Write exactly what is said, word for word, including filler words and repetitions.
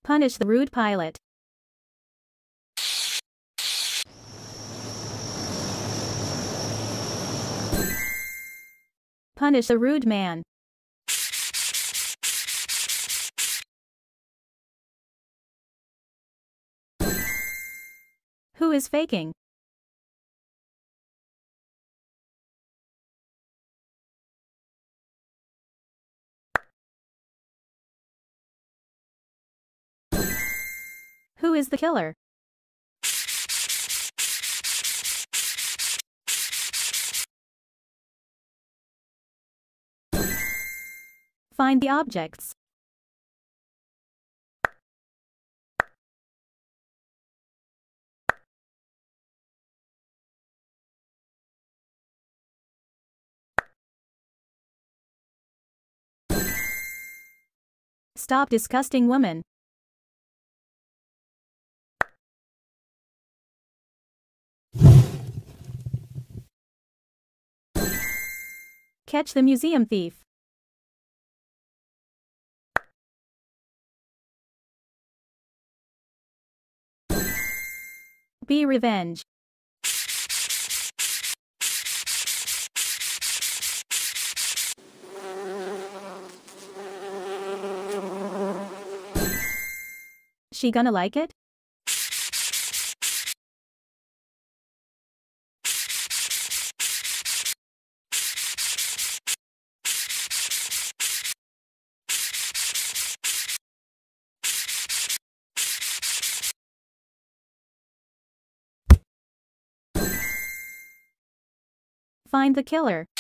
Punish the rude pilot. Punish the rude man. Who is faking? Who is the killer? Find the objects. Stop disgusting woman. Catch the museum thief. Be revenge. She gonna like it? Find the killer.